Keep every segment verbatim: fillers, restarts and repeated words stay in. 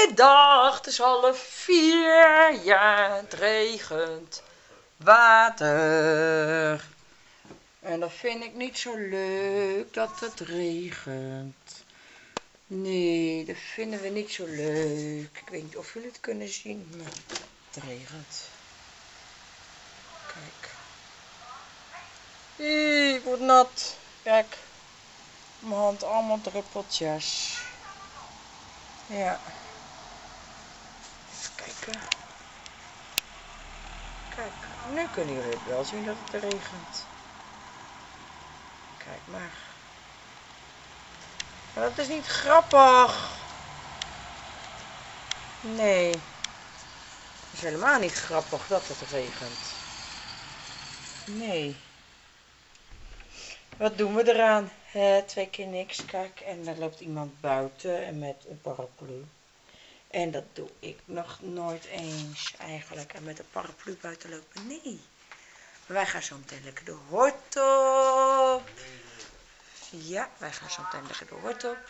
Goedemiddag, het is half vier. Ja, het regent. Water. En dat vind ik niet zo leuk, dat het regent. Nee, dat vinden we niet zo leuk. Ik weet niet of jullie het kunnen zien, maar het regent. Kijk. Ih, ik word nat. Kijk. Mijn hand, allemaal druppeltjes. Ja. Even kijken. Kijk, nu kunnen jullie het wel zien dat het regent. Kijk maar. Maar dat is niet grappig. Nee. Het is helemaal niet grappig dat het regent. Nee. Wat doen we eraan? He, twee keer niks, kijk. En dan loopt iemand buiten en met een paraplu. En dat doe ik nog nooit eens eigenlijk. En met een paraplu buiten lopen, nee. Maar wij gaan zo meteen lekker de hort op. Ja, wij gaan zo meteen lekker de hort op.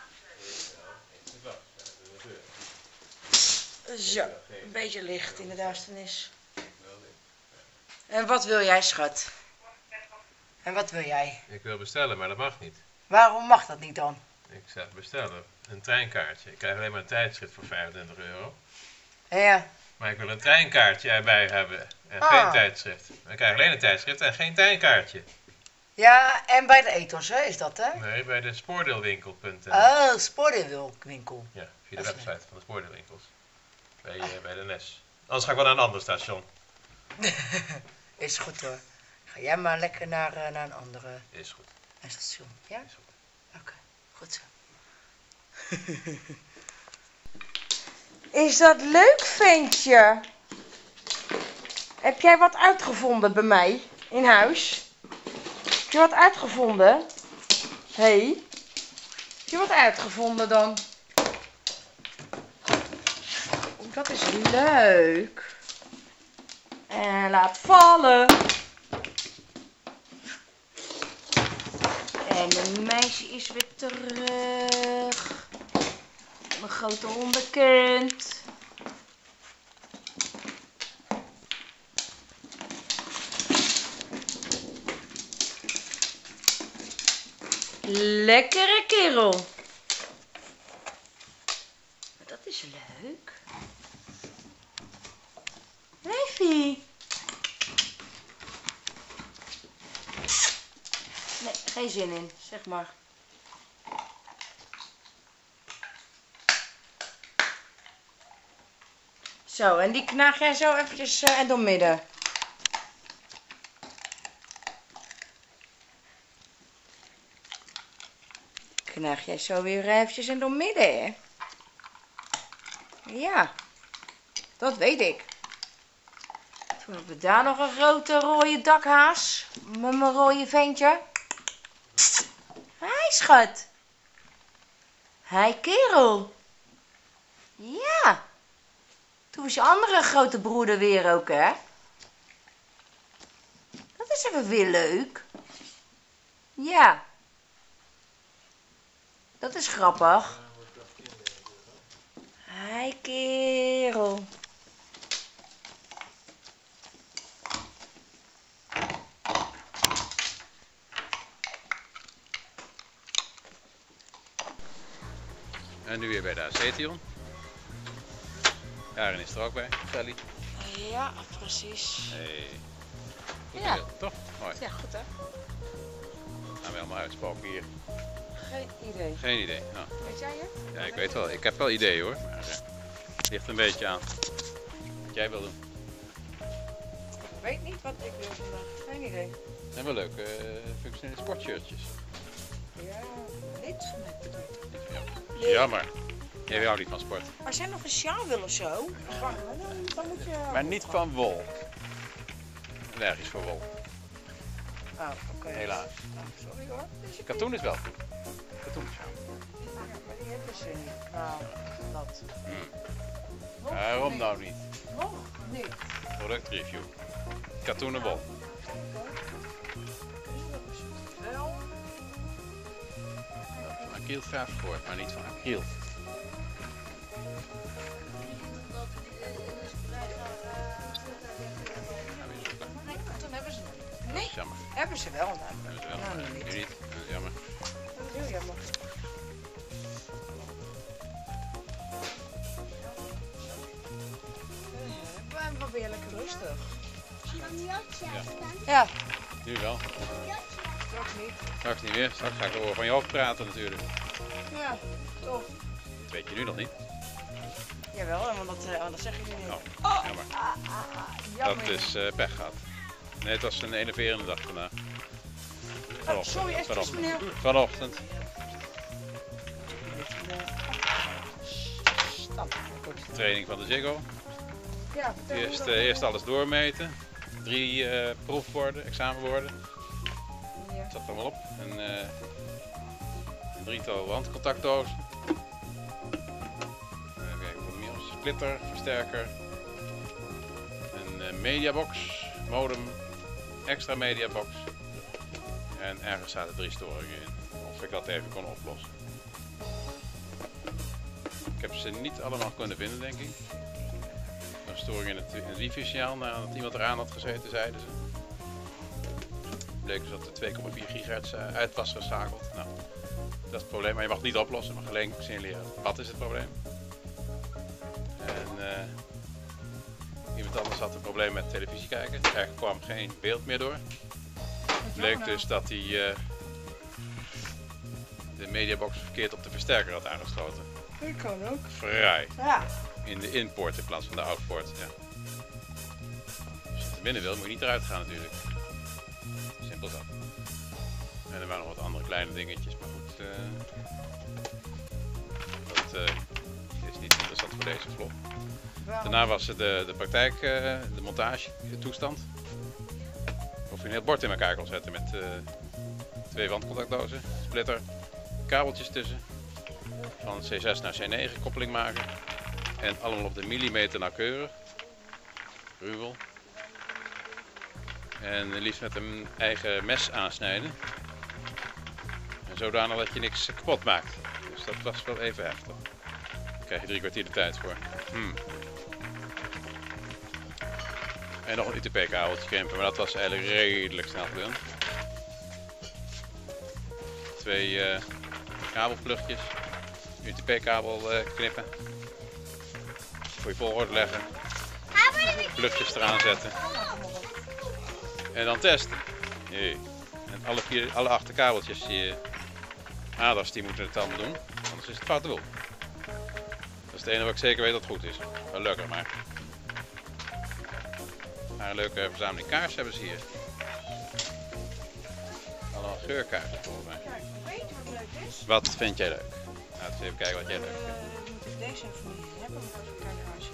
Zo, een beetje licht in de duisternis. En wat wil jij, schat? En wat wil jij? Ik wil bestellen, maar dat mag niet. Waarom mag dat niet dan? Ik zeg bestellen. Een treinkaartje. Ik krijg alleen maar een tijdschrift voor vijfentwintig euro. Ja. Maar ik wil een treinkaartje erbij hebben. En Ah. geen tijdschrift. Ik krijg alleen een tijdschrift en geen treinkaartje. Ja, en bij de ethos, hè, is dat, hè? Nee, bij de spoordeelwinkel punt n l. Oh, spoordeelwinkel. Ja, via de Dat is website van de spoordeelwinkels. Bij, uh, bij de N S. Anders ga ik wel naar een ander station. Is goed hoor. Ga jij maar lekker naar, uh, naar een andere Is goed. een station. Ja? Is goed. Oké, okay, goed zo. Is dat leuk, ventje? Heb jij wat uitgevonden bij mij in huis? Heb je wat uitgevonden? Hé? Hey? Heb je wat uitgevonden dan? Oh, dat is leuk. En laat vallen. En mijn meisje is weer terug. Mijn grote hondenkind. Lekkere kerel. Dat is leuk. Leefie. Nee, geen zin in, zeg maar. Zo, en die knaag jij zo eventjes uh, en door midden. Knaag jij zo weer eventjes en door midden, hè? Ja, dat weet ik. Toen hebben we daar nog een grote rode dakhaas. Met mijn rode ventje. Hi, schat. Hi, kerel. Ja. Toen was je andere grote broeder weer ook, hè? Dat is even weer leuk. Ja. Dat is grappig. Hi, kerel. En nu weer bij de Acetion. Karen is er ook bij, Sally. Ja, precies. Hey. Goed Ja. idee, toch? Mooi. Ja, goed hè? Nou, we allemaal uitspoken hier. Geen idee. Geen idee. Nou, Weet jij het? ja, ik weet wel. Ik heb wel ideeën hoor. Maar uh, het ligt een beetje aan wat jij wil doen. Ik weet niet wat ik wil vandaag. Geen idee. En wel leuk, uh, functionele sportshirtjes. Ja, niet van mij bedoeld. Niet van jou. Jammer. Jij houdt niet van sport. Als jij nog een sjaal wil of zo, dan, dan moet je... Maar niet van wol. Allergisch voor wol. Oh, oké. Okay. Helaas. Oh, sorry hoor. Katoen is wel goed. Katoen is wel. Ja, maar die hebben ze niet. Nou, dat. Hmm. Nog Waarom niet. nou niet? Nog niet. Productreview. Katoenen wol. Wel. Van acrylverf gehoord, maar niet van acryl. is jammer. Hebben ze wel, nou. Dat is wel, Nou, maar nu niet. nu niet. Dat is jammer. Dat is heel jammer. We hebben weer lekker rustig. Ja, Nu wel. straks niet. Straks niet meer. Straks ga ik horen van je hoofd praten natuurlijk. Ja, tof. Dat weet je nu nog niet. Jawel, want dat, uh, dat zeg je nu niet. Oh, jammer. Jammer. Dat is uh, pech gehad. Nee, het was een enerverende dag vandaag. Oh, sorry, excuus meneer. Vanochtend. Stap. Training van de Ziggo. Ja, vertel me Eerst, dan. uh, eerst alles doormeten. Drie uh, proefwoorden, examenwoorden. Ja. Dat zat er allemaal op. En, uh, een drietal handcontactdozen. Even kijken wat meer was. Splitter, versterker. Een uh, mediabox, modem, extra mediabox. En ergens zaten drie storingen in. Of ik dat even kon oplossen. Ik heb ze niet allemaal kunnen vinden, denk ik. Een storing in het, in het wifi-signaal nadat iemand eraan had gezeten, zeiden ze. Bleek dus dat er twee komma vier gigahertz uit was geschakeld. Nou, dat is het probleem, maar je mag het niet oplossen, je mag alleen signaleren. Wat is het probleem? En uh, iemand anders had een probleem met televisie kijken. Er kwam geen beeld meer door. Het bleek dus dat hij uh, de mediabox verkeerd op de versterker had aangesloten. Dat kan ook. Vrij. Ja. In de inpoort in plaats van de outpoort. Ja. Als je er binnen wil, moet je niet eruit gaan natuurlijk. Simpel zo. En er waren nog wat andere kleine dingetjes, maar goed. Uh, dat uh, is niet interessant voor deze vlog. Daarna was het de, de praktijk, uh, de montage toestand. Of je een heel bord in elkaar kon zetten met uh, twee wandcontactdozen, splitter, kabeltjes tussen. Van C zes naar C negen koppeling maken. En allemaal op de millimeter nauwkeurig. Ruwel. En liefst met een eigen mes aansnijden. En zodanig dat je niks kapot maakt. Dus dat was wel even heftig. Daar krijg je drie kwartier de tijd voor. Hmm. En nog een U T P-kabeltje krimpen, maar dat was eigenlijk redelijk snel gedaan. Twee uh, kabelplugjes. U T P-kabel uh, knippen. Voor je volgorde leggen. Plugjes eraan zetten. En dan testen. Nee. En alle, vier, alle acht kabeltjes, die aders, die moeten het allemaal doen. Anders is het foute boel. Dat is het enige wat ik zeker weet dat het goed is. Gelukkig maar. Maar een leuke verzameling kaarsen hebben ze hier. Allemaal geurkaarsen volgens mij. Kijk, weet je wat leuk is? Wat vind jij leuk? Laten we even kijken wat jij leuk vindt. Uh, moet ik deze even niet hebben, moet ik even kijken als je.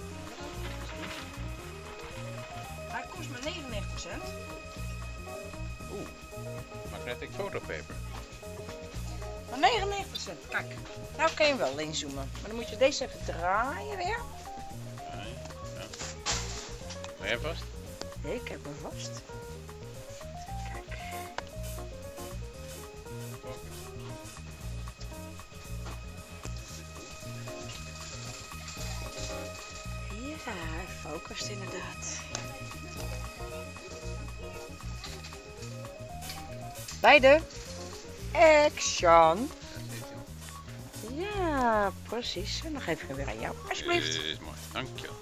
Hij kost maar negenennegentig cent. Oeh, magnetic photopaper. Maar negenennegentig cent, kijk. Nou kan je hem wel inzoomen. Maar dan moet je deze even draaien weer. Nee, ja. Ben jij vast? Nee, ik heb hem vast. Kijk. Ja, hij focust inderdaad. Beide. Action. Ja, precies. En dan geef ik hem weer aan jou. Alsjeblieft. Is mooi, dankjewel.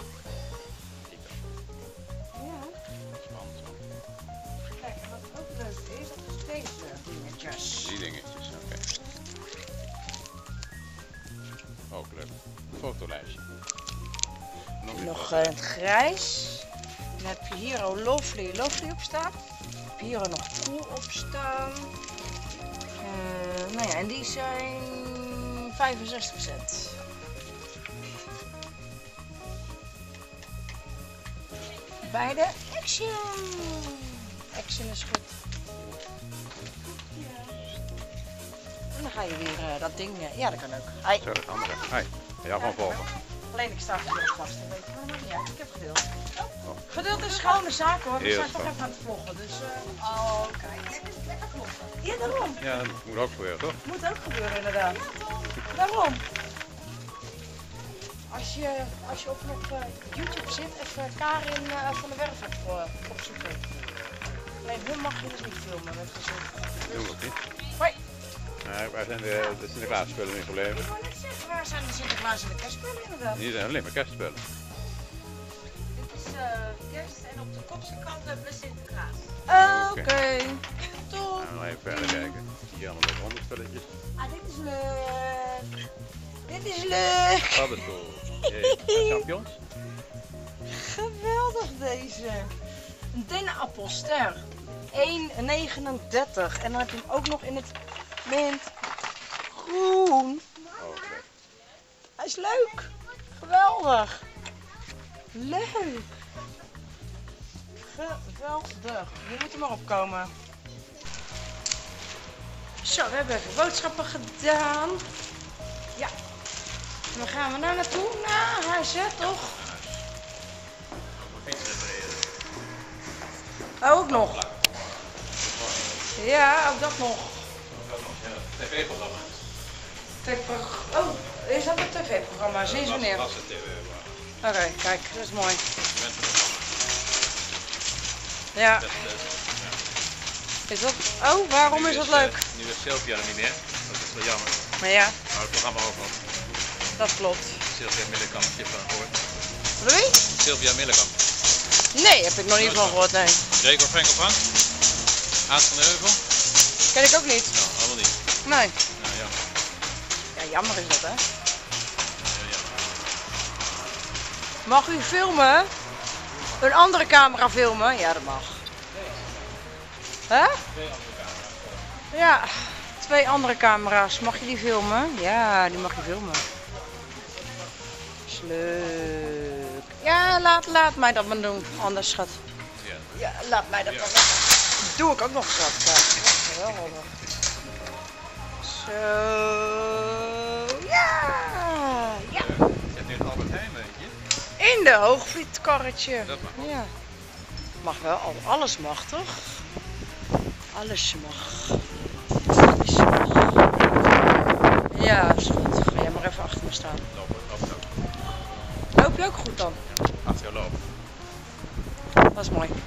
Ja. Spannend zo. Kijk, en wat ook leuk is, dat is deze dingetjes. Die dingetjes, oké. Okay. Ook leuk. Een fotolijstje. Nog, Nog uh, het grijs. Dan heb je hier al Lovely, Lovely op staan. Dan heb je hier al nog Cool op staan. Uh, nou ja, en die zijn vijfenzestig cent. Beide Action. Action is goed. En dan ga je weer uh, dat ding. Uh, ja, dat kan ook. Hi. Zo, de andere. Hi. Ja, gewoon volgen. Alleen ik sta voor vast. Dat weet ik helemaal niet uit. Ik heb geduld. Geduld is schone zaak hoor. We Heel zijn toch schoon. even aan het vloggen. Dus, uh... oh, kijk. Ja, daarom. Ja, dat moet ook gebeuren, toch? Moet ook gebeuren inderdaad. Daarom. Als je, als je op nog uh, YouTube zit, even Karin uh, van de Werf op, uh, opzoeken. Nee, hun mag je dus niet filmen met gezicht. Doen we ook niet. Hoi. Maar waar zijn de, de Sinterklaas spullen in gebleven? Ik wou net zeggen, waar zijn de Sinterklaas en de kerstspullen inderdaad? Hier zijn alleen maar kerstspullen. Dit is uh, kerst en op de kopse kant hebben we Sinterklaas. Oké. Okay. Top. Gaan we nog even verder kijken. Hier allemaal met hondenspulletjes. Ah, dit is leuk. Dit is leuk. Paddenstoel. Jee, champignons. Geweldig deze. Een dennenappelster. één negenendertig. En dan heb je hem ook nog in het mint groen. Oh, leuk. Hij is leuk. Geweldig. Leuk. Geweldig. Je moet er maar opkomen. Zo, we hebben even boodschappen gedaan. Ja. En waar gaan we nou naartoe? Naar huis, hè, toch? Oh, ook nog. Ja, ook dat nog. tv-programma. Oh, is dat een tv-programma? Sinds wanneer? Dat is het tv-programma. Oké, kijk, dat is mooi. Ja. Is dat... Oh, waarom is dat leuk? Nu is Sylvia er niet meer. Dat is wel jammer. Maar ja, Maar het programma ook nog. dat klopt. Sylvia Millekamp, heb je van gehoord? Wat doe je? Sylvia Millekamp. Nee, heb ik nog niet van gehoord, nee. Gregor Frenkelbank. Aad van de Heuvel. Ken ik ook niet. Nou, allemaal niet. Nee. Nou, jammer. Ja, jammer is dat, hè? Ja, jammer. Mag u filmen? Een andere camera filmen? Ja, dat mag. Hè? Twee andere camera's. Ja, twee andere camera's. Mag je die filmen? Ja, die mag je filmen. Is leuk. Ja, laat, laat mij dat maar doen. Anders, schat. Ja. Ja, laat mij dat maar doen. Doe ik ook nog, schat. Kijk, geweldig. Zo. Ja. Ja. Zet nu het Albert Heijn, weet je? In de hoogfietskarretje. Dat mag. Ja. Mag wel, al- alles mag toch? Alles mag. Alles mag. Ja, is goed. Ga jij maar even achter me staan. Lopen, lopen ook. Loop je ook goed dan? Achter jou lopen. Dat is mooi.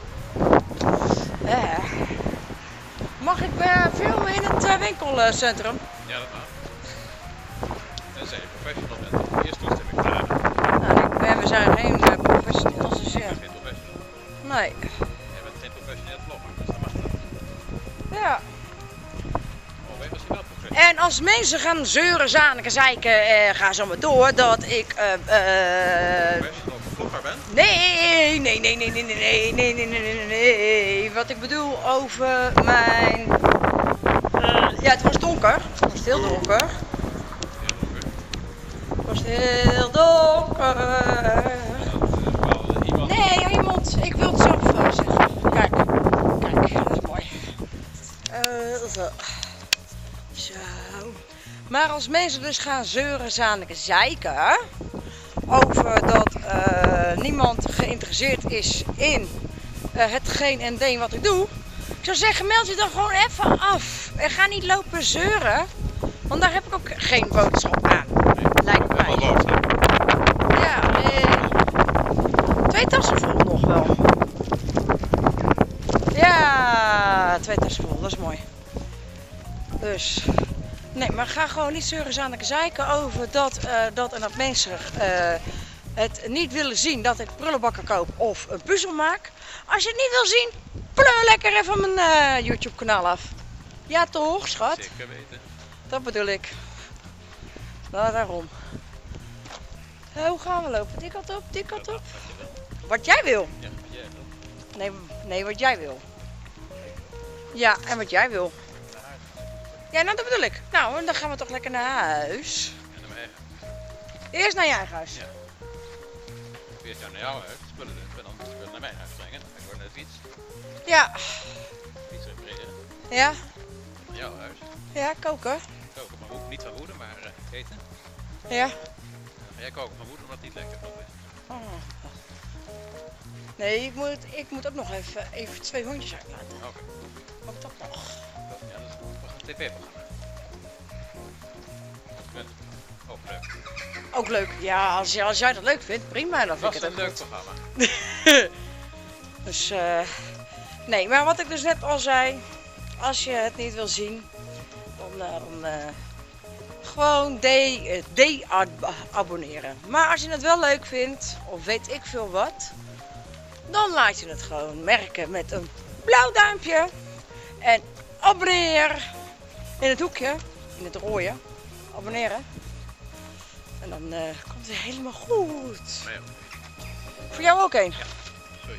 Eh. Mag ik uh, filmen in het uh, winkelcentrum? Ja, dat mag. Tenzij je professional bent. Eerst toestemming vragen. Nou, ik ben, we zijn geen uh, professionals, dus Ik ja. ben geen professional. Nee. Jij bent geen professioneel vlogger, dus dan mag dat. Ja. Oh, weet je, was je wel professional? En als mensen gaan zeuren, zaniken, zeiken, uh, ga zo maar door dat ik... Uh, uh, Professional vlogger bent? Nee, nee, nee, nee, nee, nee, nee, nee, nee, nee, nee, nee. Wat ik bedoel over mijn... Uh, ja, het was donker. Het was heel donker. Ja, oké. Het was heel donker. Iemand. Nee, oh, iemand. Ik wil het zelf uh, zeggen. Kijk, kijk, dat is mooi. Uh, zo. Zo. Maar als mensen dus gaan zeuren, zaniken, zeiken... over dat uh, niemand geïnteresseerd is in uh, hetgeen en deen wat ik doe. Ik zou zeggen, meld je dan gewoon even af. En ga niet lopen zeuren. Want daar heb ik ook geen boodschap aan. Lijkt mij. Helemaal boodschap. Ja, nee. Twee tassen vol nog wel. Ja, twee tassen vol. Dat is mooi. Dus... Nee, maar ga gewoon niet zeuren, zaniken, zeiken over dat, uh, dat en dat mensen uh, het niet willen zien dat ik prullenbakken koop of een puzzel maak. Als je het niet wil zien, pleur lekker even mijn uh, YouTube kanaal af. Ja toch, schat? Zeker weten. Dat bedoel ik. Nou, daarom. Uh, hoe gaan we lopen? Die kant op, die kant op. Wat jij wil. Ja, wat jij wil. Nee, nee, wat jij wil. Ja, en wat jij wil. Ja, nou dat bedoel ik. Nou, dan gaan we toch lekker naar huis. En naar mijn eigen. Eerst naar je eigen huis. Ja. Eerst naar jouw huis, spullen en dan spullen naar mijn huis brengen. Dan ga ik door naar de fiets. Ja. Fiets repareren. Ja. Naar jouw huis. Ja, koken. Koken van woede. Niet van woede, maar uh, eten. Ja. Dan ga jij koken van woede omdat het niet lekker genoeg is. Oh. Nee, ik moet, ik moet ook nog even, even twee hondjes uitlaten. Oké. Ook dat nog. Ja, dat is een tv-programma. Ook leuk. Ook leuk. Ja, als, als jij dat leuk vindt, prima. Dan Dat vind was ik het een ook leuk goed. programma. Dus, uh, Nee, maar wat ik dus net al zei, als je het niet wil zien, dan, uh, dan uh, gewoon de, uh, de-abonneren. Maar als je het wel leuk vindt, of weet ik veel wat, dan laat je het gewoon merken met een blauw duimpje. En abonneer in het hoekje, in het rode, abonneren. En dan uh, komt het helemaal goed. Nee, Voor jou ook een. ja, sorry.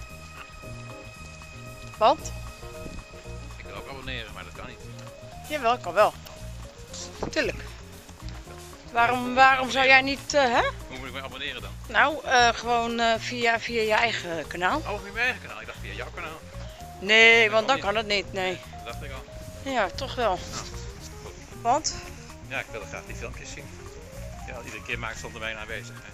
Want? Ik wil ook abonneren, maar dat kan niet. Jawel, kan wel. Tuurlijk. Waarom, waarom zou jij niet, uh, hè? Hoe moet ik me abonneren dan? Nou, uh, gewoon uh, via, via je eigen kanaal. Oh, via mijn eigen kanaal. Ik dacht via jouw kanaal. Nee, Dat want kan dan kan het niet, nee. Dat dacht ik al. Ja, toch wel. Nou, goed. Want? Ja, ik wilde graag die filmpjes zien. Ja, iedere keer maakt zonder mijn aanwezigheid.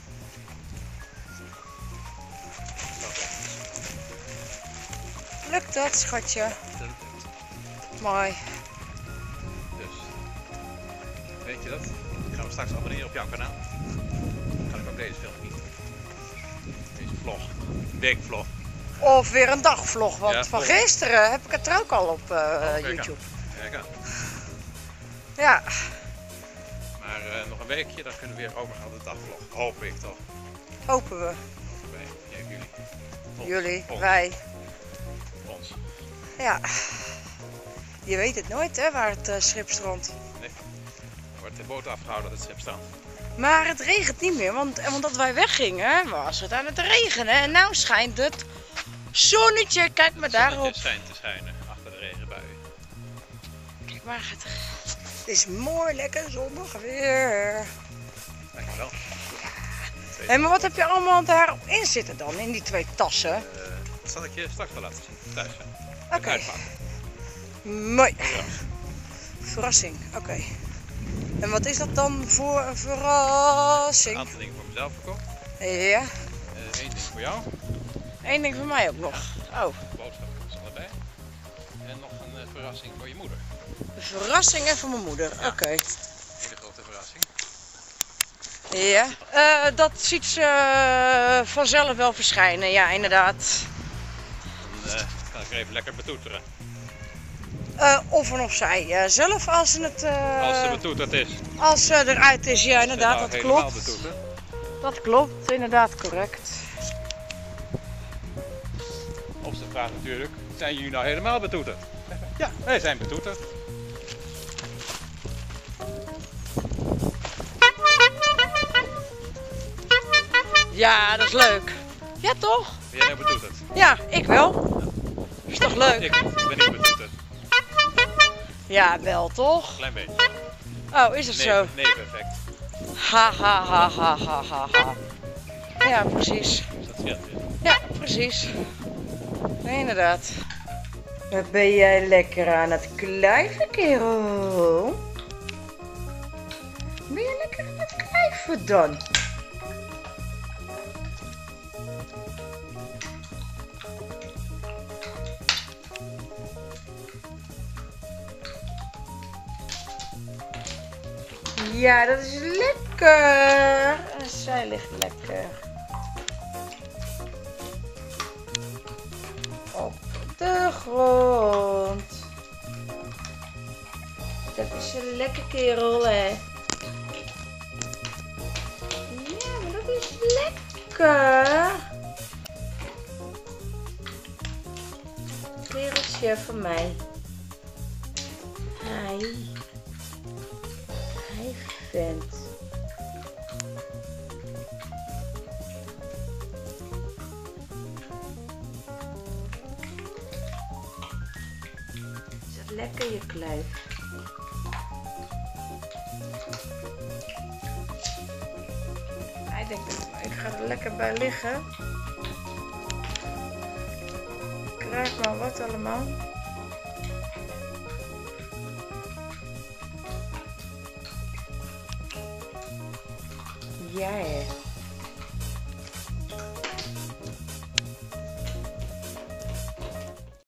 Lukt dat, schatje? Dat lukt. Mooi. Dus, weet je dat? Ik ga me straks abonneren op jouw kanaal. Dan ga ik ook deze film niet. Deze vlog. Weekvlog. Of weer een dagvlog, want Ja, van vlog. gisteren heb ik het er ook al op uh, kijk aan. YouTube. Kijk aan. Ja, Maar uh, nog een weekje, dan kunnen we weer overgaan op de dagvlog. Hoop ik toch. hopen we. Wij, ja, jullie. Ons. Jullie, Ons. wij. Ons. Ja. Je weet het nooit, hè, waar het uh, schip strandt. Nee. Er wordt de boot afgehouden dat het schip staat. Maar het regent niet meer, want omdat wij weggingen was het aan het regenen. En nou schijnt het zonnetje, kijk maar daarop. Het schijnt te schijnen achter de regenbuien. Kijk maar, het, het is mooi, lekker zonnig weer. Dankjewel. Hé, hey, maar wat heb je allemaal daarin zitten dan, in die twee tassen? Uh, dat zal ik je straks wel laten zien, thuis. Oké. Okay. Mooi. Verrassing, oké. Okay. En wat is dat dan voor een verrassing? Een aantal dingen voor mezelf verkocht. Ja. Eén uh, ding voor jou. Eén ding voor mij ook nog. Ja. Oh. Boodschapjes allebei. En nog een uh, verrassing voor je moeder. Een verrassing en voor mijn moeder, ja. Oké. Okay. Een hele grote verrassing. Ja, uh, dat ziet ze uh, vanzelf wel verschijnen, ja inderdaad. Dan uh, ga ik er even lekker betoeteren. Uh, of en of zij uh, zelf als ze het... Uh, als ze betoeterd is. Als ze eruit is, ja inderdaad, dat klopt. Betoeterd. Dat klopt, inderdaad correct. Of ze vraagt natuurlijk, zijn jullie nou helemaal betoeterd? Ja, wij zijn betoeterd. Ja, dat is leuk. Ja, toch? Ben jij nou betoeterd? Ja, ik wel. Is toch leuk? Ik, ik ben niet betoeterd. Ja, wel toch? Klein beetje. Oh, is het Nee, zo? neveneffect. Ha ha ha ha ha ha ha. Ja, precies. Dus dat scheelt weer. Ja, precies. Nee, inderdaad. Wat ben jij lekker aan het kluiven, kerel? Ben je lekker aan het kluiven dan? Ja, dat is lekker. En zij ligt lekker. Op de grond. Dat is een lekker kerel, hè? Ja, maar dat is lekker. Kereltje van mij. Hi. Hi, vent. Zet lekker je kluif. Hij denkt, ik ga er lekker bij liggen. Ik krijg maar wat allemaal. Ja, hè.